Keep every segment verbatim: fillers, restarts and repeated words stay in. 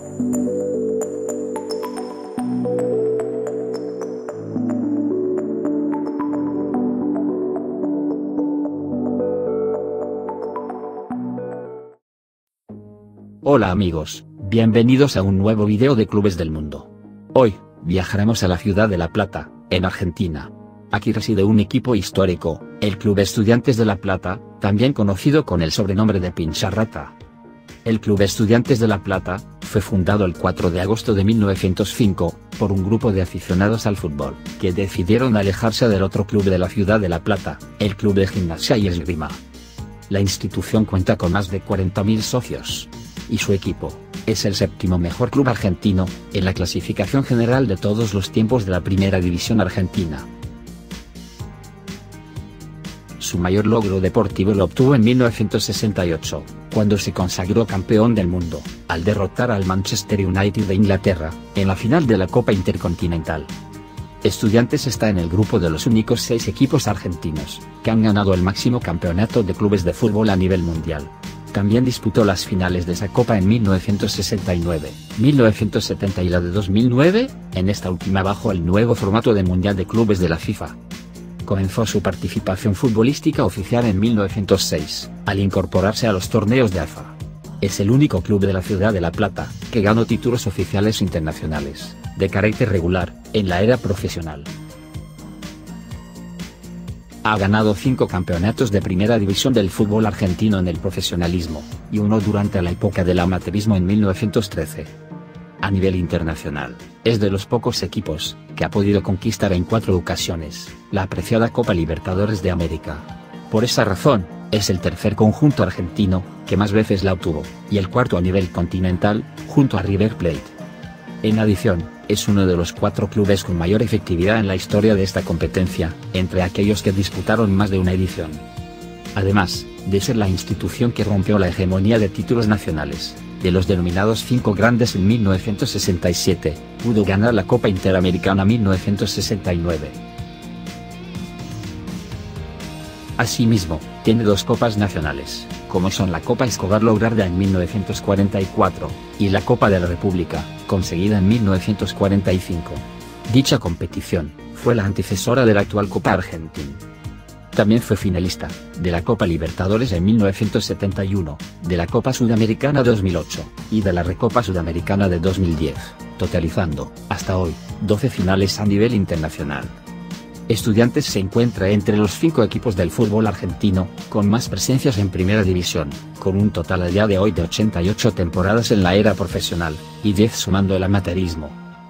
Hola amigos, bienvenidos a un nuevo video de Clubes del Mundo. Hoy, viajaremos a la ciudad de La Plata, en Argentina. Aquí reside un equipo histórico, el Club Estudiantes de La Plata, también conocido con el sobrenombre de Pincharrata. El Club Estudiantes de La Plata, fue fundado el cuatro de agosto de mil novecientos cinco, por un grupo de aficionados al fútbol, que decidieron alejarse del otro club de la ciudad de La Plata, el Club de Gimnasia y Esgrima. La institución cuenta con más de cuarenta mil socios. Y su equipo, es el séptimo mejor club argentino, en la clasificación general de todos los tiempos de la Primera División Argentina. Su mayor logro deportivo lo obtuvo en mil novecientos sesenta y ocho, cuando se consagró campeón del mundo, al derrotar al Manchester United de Inglaterra, en la final de la Copa Intercontinental. Estudiantes está en el grupo de los únicos seis equipos argentinos, que han ganado el máximo campeonato de clubes de fútbol a nivel mundial. También disputó las finales de esa copa en mil novecientos sesenta y nueve, mil novecientos setenta y la de dos mil nueve, en esta última bajo el nuevo formato de Mundial de Clubes de la FIFA. Comenzó su participación futbolística oficial en mil novecientos seis, al incorporarse a los torneos de A F A. Es el único club de la ciudad de La Plata, que ganó títulos oficiales internacionales, de carácter regular, en la era profesional. Ha ganado cinco campeonatos de primera división del fútbol argentino en el profesionalismo, y uno durante la época del amateurismo en mil novecientos trece. A nivel internacional, es de los pocos equipos, que ha podido conquistar en cuatro ocasiones, la apreciada Copa Libertadores de América. Por esa razón, es el tercer conjunto argentino, que más veces la obtuvo, y el cuarto a nivel continental, junto a River Plate. En adición, es uno de los cuatro clubes con mayor efectividad en la historia de esta competencia, entre aquellos que disputaron más de una edición. Además, de ser la institución que rompió la hegemonía de títulos nacionales, de los denominados cinco grandes en mil novecientos sesenta y siete, pudo ganar la Copa Interamericana mil novecientos sesenta y nueve. Asimismo, tiene dos copas nacionales, como son la Copa Escobar lograda en mil novecientos cuarenta y cuatro, y la Copa de la República, conseguida en mil novecientos cuarenta y cinco. Dicha competición, fue la antecesora de la actual Copa Argentina. También fue finalista, de la Copa Libertadores en mil novecientos setenta y uno, de la Copa Sudamericana dos mil ocho, y de la Recopa Sudamericana de dos mil diez, totalizando, hasta hoy, doce finales a nivel internacional. Estudiantes se encuentra entre los cinco equipos del fútbol argentino, con más presencias en primera división, con un total a día de hoy de ochenta y ocho temporadas en la era profesional, y diez sumando el amateurismo.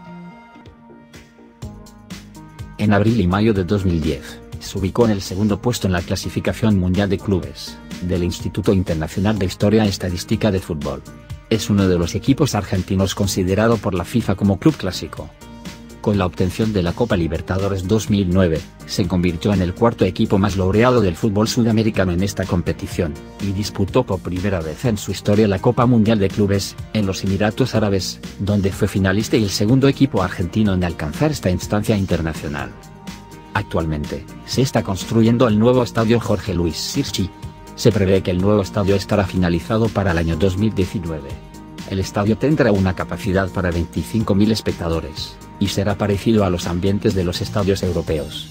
En abril y mayo de dos mil diez, se ubicó en el segundo puesto en la clasificación mundial de clubes, del Instituto Internacional de Historia y Estadística de Fútbol. Es uno de los equipos argentinos considerado por la FIFA como club clásico. Con la obtención de la Copa Libertadores dos mil nueve, se convirtió en el cuarto equipo más laureado del fútbol sudamericano en esta competición, y disputó por primera vez en su historia la Copa Mundial de Clubes, en los Emiratos Árabes, donde fue finalista y el segundo equipo argentino en alcanzar esta instancia internacional. Actualmente, se está construyendo el nuevo estadio Jorge Luis Sirchi. Se prevé que el nuevo estadio estará finalizado para el año dos mil diecinueve. El estadio tendrá una capacidad para veinticinco mil espectadores, y será parecido a los ambientes de los estadios europeos.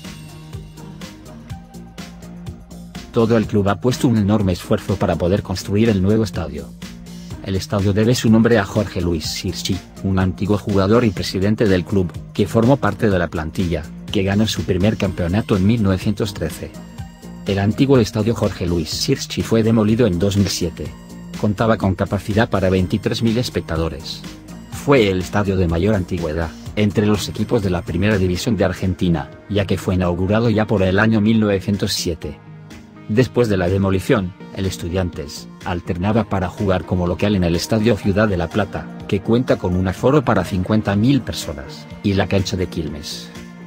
Todo el club ha puesto un enorme esfuerzo para poder construir el nuevo estadio. El estadio debe su nombre a Jorge Luis Sirchi, un antiguo jugador y presidente del club, que formó parte de la plantilla, que ganó su primer campeonato en mil novecientos trece. El antiguo estadio Jorge Luis Sirchi fue demolido en dos mil siete. Contaba con capacidad para veintitrés mil espectadores. Fue el estadio de mayor antigüedad entre los equipos de la Primera División de Argentina, ya que fue inaugurado ya por el año mil novecientos siete. Después de la demolición, el Estudiantes alternaba para jugar como local en el Estadio Ciudad de La Plata, que cuenta con un aforo para cincuenta mil personas, y la cancha de Quilmes.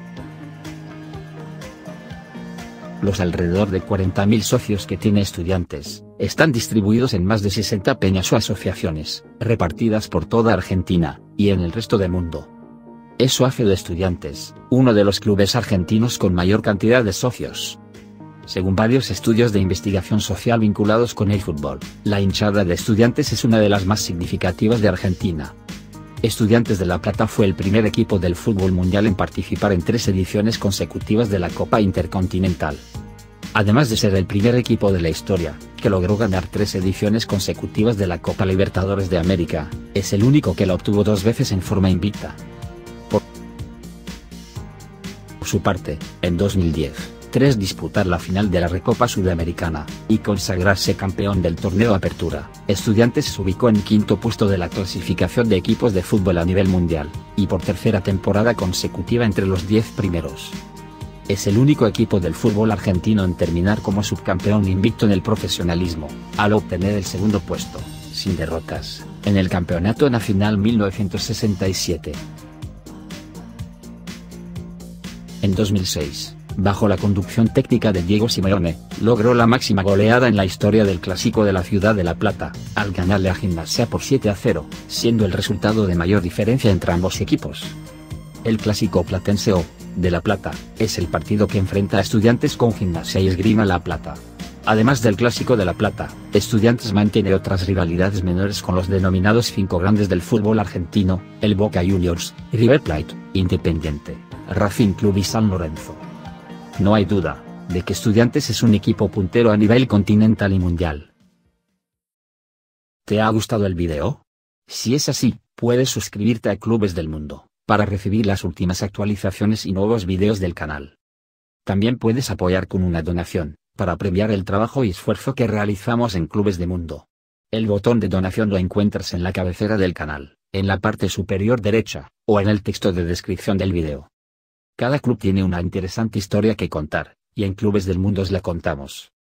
Los alrededor de cuarenta mil socios que tiene Estudiantes, están distribuidos en más de sesenta peñas o asociaciones, repartidas por toda Argentina, y en el resto del mundo. Eso hace de Estudiantes, uno de los clubes argentinos con mayor cantidad de socios. Según varios estudios de investigación social vinculados con el fútbol, la hinchada de Estudiantes es una de las más significativas de Argentina. Estudiantes de La Plata fue el primer equipo del fútbol mundial en participar en tres ediciones consecutivas de la Copa Intercontinental. Además de ser el primer equipo de la historia que logró ganar tres ediciones consecutivas de la Copa Libertadores de América, es el único que la obtuvo dos veces en forma invicta. Por su parte, en dos mil diez, tras disputar la final de la Recopa Sudamericana y consagrarse campeón del torneo Apertura, Estudiantes se ubicó en quinto puesto de la clasificación de equipos de fútbol a nivel mundial, y por tercera temporada consecutiva entre los diez primeros. Es el único equipo del fútbol argentino en terminar como subcampeón invicto en el profesionalismo, al obtener el segundo puesto, sin derrotas, en el Campeonato Nacional mil novecientos sesenta y siete. En dos mil seis, bajo la conducción técnica de Diego Simeone, logró la máxima goleada en la historia del Clásico de la ciudad de La Plata, al ganarle a Gimnasia por siete a cero, siendo el resultado de mayor diferencia entre ambos equipos. El Clásico Platense o de La Plata es el partido que enfrenta a Estudiantes con Gimnasia y Esgrima La Plata. Además del Clásico de La Plata, Estudiantes mantiene otras rivalidades menores con los denominados cinco grandes del fútbol argentino, el Boca Juniors, River Plate, Independiente, Racing Club y San Lorenzo. No hay duda de que Estudiantes es un equipo puntero a nivel continental y mundial. ¿Te ha gustado el video? Si es así, puedes suscribirte a Clubes del Mundo para recibir las últimas actualizaciones y nuevos videos del canal. También puedes apoyar con una donación, para premiar el trabajo y esfuerzo que realizamos en Clubes del Mundo. El botón de donación lo encuentras en la cabecera del canal, en la parte superior derecha, o en el texto de descripción del video. Cada club tiene una interesante historia que contar, y en Clubes del Mundo os la contamos.